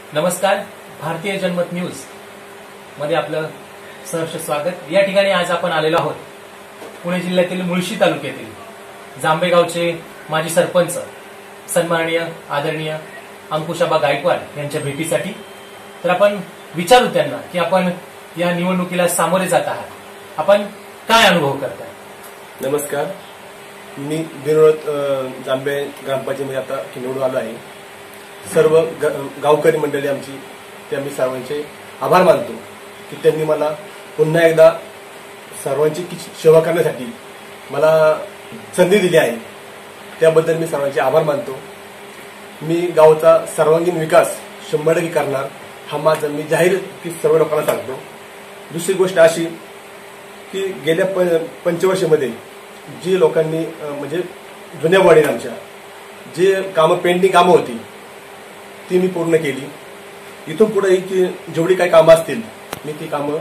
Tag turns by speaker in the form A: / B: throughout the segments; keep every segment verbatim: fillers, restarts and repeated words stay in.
A: नमस्कार, भारतीय जनमत न्यूज मध्ये आपलं सहर्ष स्वागत। या ठिकाणी आज आपण आलेलो आहोत पुणे जिल्ह्यातील मुळशी तालुक्यातील जांभेगावचे माजी सरपंच सन्माननीय आदरणीय अंकुशाबा गायकवाड यांच्या भेटीसाठी। तर आपण विचारू त्यांना की आपण या निवडणुकीला सामोरे जात आहात, आपण काय अनुभव करताय?
B: नमस्कार, मी बिनोड जांभे ग्रामपंचायतीमध्ये आता निवडून आलो आहे। सर्व गावकरी मंडळी आमची ते आम्ही सर्वांचे आभार मानतो की त्यांनी मला पुन्हा एकदा सर्वांची सेवा करण्यासाठी मला संधी दिली आहे, त्याबद्दल मी सर्वांचे आभार मानतो। मी गावचा सर्वांगीण विकास शंभर टक्के करणार हा माझा मी जाहीर की सर्व लोकांना सांगतो। दुसरी गोष्ट अशी की गेल्या पंचवर्षामध्ये जी लोकांनी म्हणजे जुन्या वाडीत आमच्या जे कामं पेंडिंग कामं होती ती मी पूर्ण केली। इथून पुढे की जेवढी काही कामं असतील मी ती कामं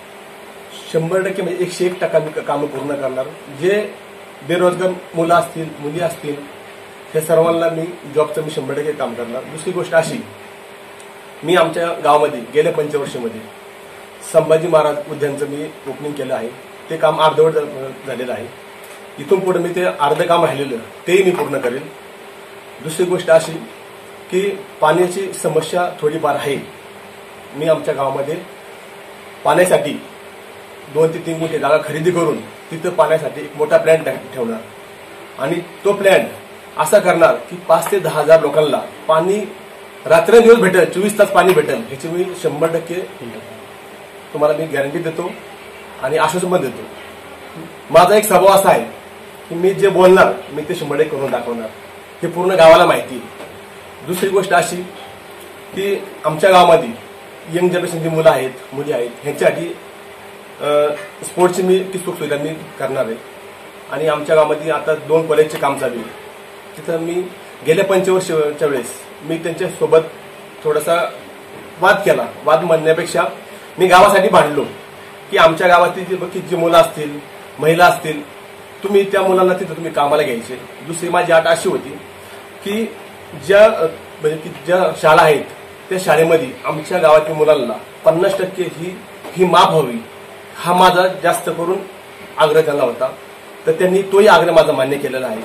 B: शंभर टक्के म्हणजे एकशे एक टक्का मी कामं पूर्ण करणार। जे बेरोजगार मुलं असतील मुली असतील हे सर्वांना मी जॉबचं मी शंभर टक्के काम करणार। दुसरी गोष्ट अशी, मी आमच्या गावामध्ये गेल्या पंचवर्षामध्ये संभाजी महाराज उद्यानचं मी ओपनिंग केलं आहे, ते काम अर्धवट झालेलं आहे। इथून पुढे मी ते अर्ध काम राहिलेलं तेही मी पूर्ण करेल। दुसरी गोष्ट अशी की पाण्याची समस्या थोडीफार आहे। मी आमच्या गावामध्ये पाण्यासाठी दोन ते तीन गुंठे जागा खरेदी करून तिथं पाण्यासाठी एक मोठा प्लॅन्ट ठेवणार आणि तो प्लॅन्ट असा करणार की पाच ते दहा हजार लोकांना पाणी रात्रंदिवस भेटेल, चोवीस तास पाणी भेटेल, ह्याची मी शंभर टक्के तुम्हाला मी गॅरंटी देतो आणि आश्वासन पण देतो। माझा एक स्वभाव असा आहे की मी जे बोलणार मी ते शंभर टक्के करून दाखवणार, हे पूर्ण गावाला माहिती आहे। दुसरी गोष्ट अशी की आमच्या गावामध्ये यंग जनरेशनची मुलं आहेत मुली आहेत ह्यांच्यासाठी स्पोर्ट्सची मी ती सुख सुविधा मी करणार आहे। आणि आमच्या गावामध्ये आता दोन कॉलेजचे काम चालू आहे, तिथं मी गेल्या पंचवर्षाच्या वेळेस मी त्यांच्यासोबत थोडासा वाद केला। वाद म्हणण्यापेक्षा मी गावासाठी भांडलो की आमच्या गावातील जी जी मुलं असतील महिला असतील तुम्ही त्या मुलांना तिथं तुम्ही कामाला घ्यायचे। दुसरी माझी अट अशी होती की ज्या म्हणजे की ज्या शाळा आहेत त्या शाळेमध्ये आमच्या गावातील मुलांना पन्नास टक्के ही ही माफ व्हावी हा माझा जास्त करून आग्रह त्यांना होता, तर त्यांनी तोही आग्रह माझा मान्य केलेला आहे।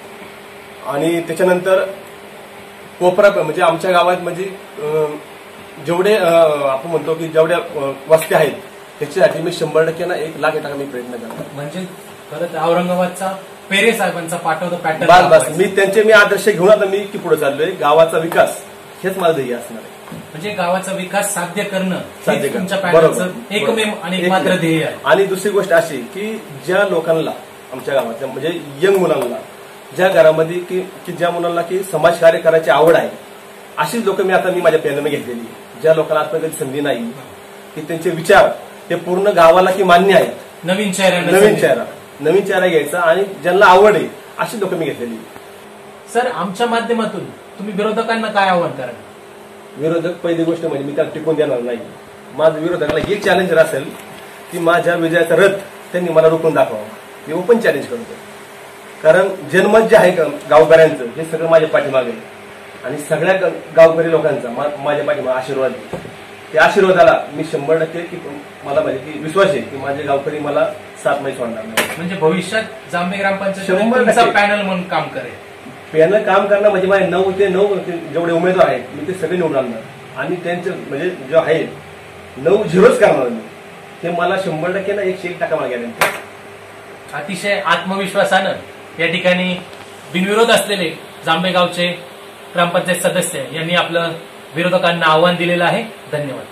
B: आणि त्याच्यानंतर कोपरा म्हणजे आमच्या गावात म्हणजे जेवढे आपण म्हणतो की जेवढ्या वस्त्या आहेत त्याच्यासाठी मी शंभर टक्के ना एक लाख टाका मी प्रयत्न करतो।
A: म्हणजे खरंच औरंगाबादचा पेरे साहेबांचा पाठवतो पॅटर्न
B: बस बस मी त्यांचे मी आदर्श घेऊन आता मी की पुढे चाललोय। गावाचा विकास हेच माझं ध्येय असणार आहे,
A: म्हणजे गावाचा विकास साध्य करणं
B: साध्य
A: तुमच्या पॅटर्नचं एकमेव आणि एकमात्र ध्येय आहे।
B: आणि दुसरी गोष्ट अशी की ज्या लोकांना आमच्या गावातल्या म्हणजे यंग मुलांना ज्या घरामध्ये की की ज्या मुलांना की समाजकार्य करायची आवड आहे अशीच लोक मी आता मी माझ्या पॅनलमध्ये घेतलेली, ज्या लोकांना आजपर्यंत संधी नाही की त्यांचे विचार ते पूर्ण गावाला की मान्य आहेत,
A: नवीन चेहरा
B: नवीन चेहरा नवीन चेहरा घ्यायचा आणि ज्यांना आवड आहे अशी लोक मी घेतलेली।
A: सर, आमच्या माध्यमातून तुम्ही विरोधकांना काय आव्हान कराल?
B: विरोधक पहिली गोष्ट म्हणजे मी त्याला टिकून देणार नाही। माझं विरोधकाला हे चॅलेंज असेल की माझ्या विजयाचा रथ त्यांनी मला रोखून दाखवावा, मी ओपन चॅलेंज करतो। कारण जनमत जे आहे गावकऱ्यांचं हे सगळं माझ्या पाठीमागे आणि सगळ्या गावकरी लोकांचा माझ्या पाठीमागे आशीर्वाद आहे। त्या आशीर्वादाला मी शंभर टक्के की मला म्हणजे की विश्वास आहे की माझे गावकरी मला साथ नाही सोडणार नाही।
A: म्हणजे भविष्यात जांभे ग्रामपंचायत पॅनल म्हणून काम करेल।
B: पॅनल काम करणं म्हणजे माझे नऊ ते नऊ जेवढे उमेदवार आहेत मी ते सगळे निवडून आणणार आणि त्यांचे म्हणजे जे आहे नऊ झिरोच करणार मी, ते मला शंभर टक्के ना एकशे एक टक्का मला गॅरंटी।
A: अतिशय आत्मविश्वासानं या ठिकाणी बिनविरोध असलेले जांभेगावचे ग्रामपंचायत सदस्य यांनी आपलं विरोधकांना आव्हान दिलेलं आहे। धन्यवाद।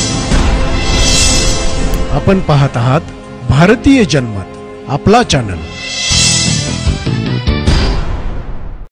C: आपण पाहत आहात भारतीय जनमत, आपला चॅनल।